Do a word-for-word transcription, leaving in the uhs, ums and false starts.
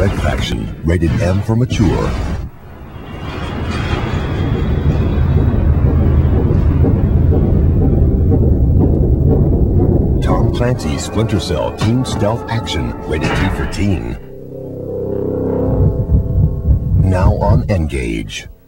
Red Faction, rated M for mature. Tom Clancy's Splinter Cell Team Stealth Action, rated T for teen. Now on Gage.